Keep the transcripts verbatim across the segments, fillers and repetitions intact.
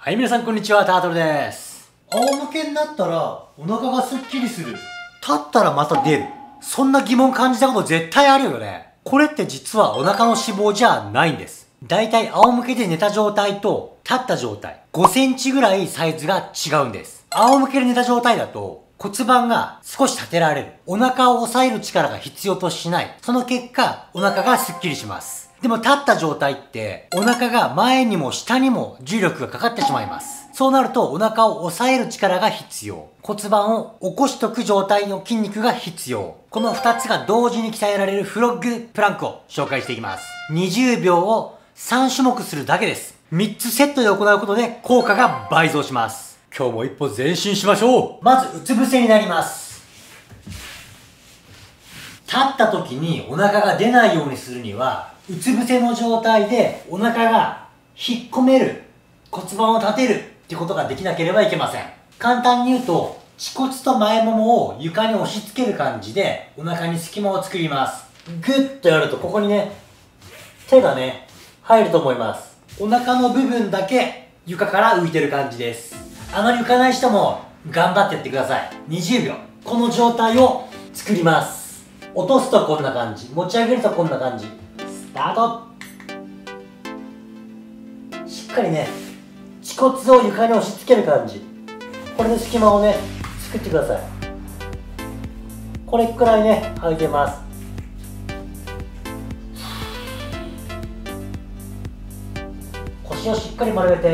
はい、皆さんこんにちは、タートルです。仰向けになったらお腹がスッキリする。立ったらまた出る。そんな疑問感じたこと絶対あるよね。これって実はお腹の脂肪じゃないんです。だいたい仰向けで寝た状態と立った状態、ごセンチぐらいサイズが違うんです。仰向けで寝た状態だと骨盤が少し立てられる。お腹を押さえる力が必要としない。その結果、お腹がスッキリします。でも立った状態って、お腹が前にも下にも重力がかかってしまいます。そうなるとお腹を押さえる力が必要。骨盤を起こしとく状態の筋肉が必要。この二つが同時に鍛えられるフロッグプランクを紹介していきます。にじゅうびょうをさんしゅもくするだけです。みっつセットで行うことで効果が倍増します。今日も一歩前進しましょう。まずうつ伏せになります。立った時にお腹が出ないようにするには、うつ伏せの状態でお腹が引っ込める、骨盤を立てるってことができなければいけません。簡単に言うと、恥骨と前ももを床に押し付ける感じでお腹に隙間を作ります。グッとやるとここにね、手がね、入ると思います。お腹の部分だけ床から浮いてる感じです。あまり浮かない人も頑張ってやってください。にじゅうびょう。この状態を作ります。落とすとこんな感じ。持ち上げるとこんな感じ。スタート。しっかりね、恥骨を床に押し付ける感じ。これで隙間をね、作ってください。これくらいね、空いてます。腰をしっかり丸めて。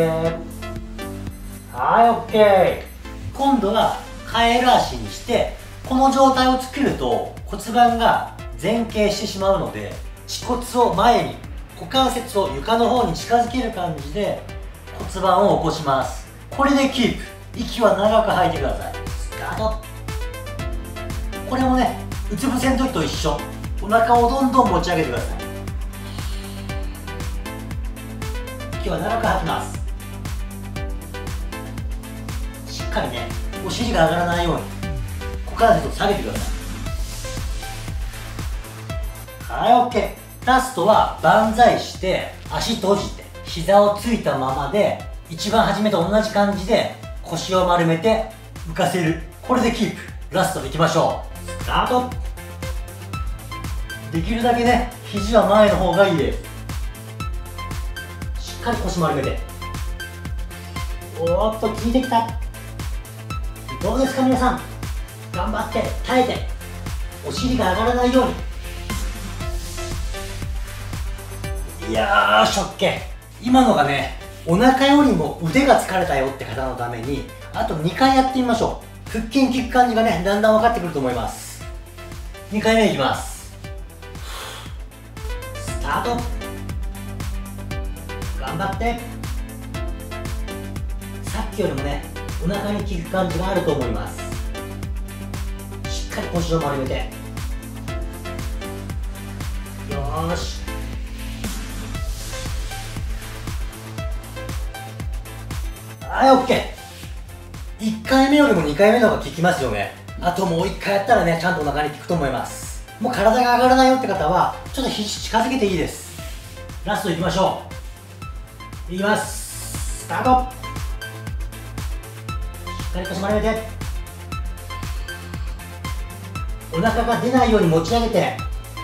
はい、オッケー。今度はカエル足にして、この状態を作ると骨盤が前傾してしまうので、恥骨を前に、股関節を床の方に近づける感じで骨盤を起こします。これでキープ。息は長く吐いてください。スタート。これもね、うつ伏せの時と一緒。お腹をどんどん持ち上げてください。息は長く吐きます。しっかりね、お尻が上がらないように股関節を下げてください。はい、オッケー。ラストは万歳して足閉じて膝をついたままで、一番初めと同じ感じで腰を丸めて浮かせる。これでキープ。ラストいきましょう。スタート。できるだけね、肘は前の方がいいです。しっかり腰丸めて。おーっと効いてきた。どうですか皆さん、頑張って耐えてお尻が上がらないように。いやーしょっけ。今のがね、お腹よりも腕が疲れたよって方のために、あとにかいやってみましょう。腹筋効く感じがね、だんだん分かってくると思います。にかいめいきます。スタート。頑張って。さっきよりもね、お腹に効く感じがあると思います。しっかり腰を丸めて。よーし。はい、オッケー。いっかいめよりもにかいめの方が効きますよね。あともういっかいやったらね、ちゃんとお腹に効くと思います。もう体が上がらないよって方はちょっと肘近づけていいです。ラストいきましょう。いきます。スタート。しっかり腰丸めて、お腹が出ないように持ち上げて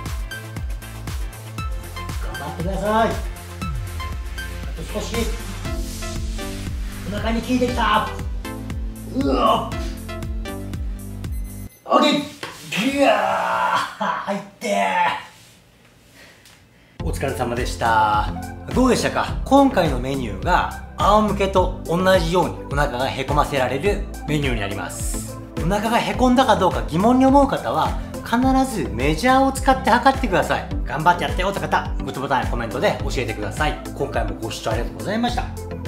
頑張ってください。あと少し。お腹に効いてきた。うわっ、オッケー。ギュー入って。お疲れ様でした。どうでしたか？今回のメニューが仰向けと同じようにお腹がへこませられるメニューになります。お腹がへこんだかどうか疑問に思う方は必ずメジャーを使って測ってください。頑張ってやってよって方、グッドボタンやコメントで教えてください。今回もご視聴ありがとうございました。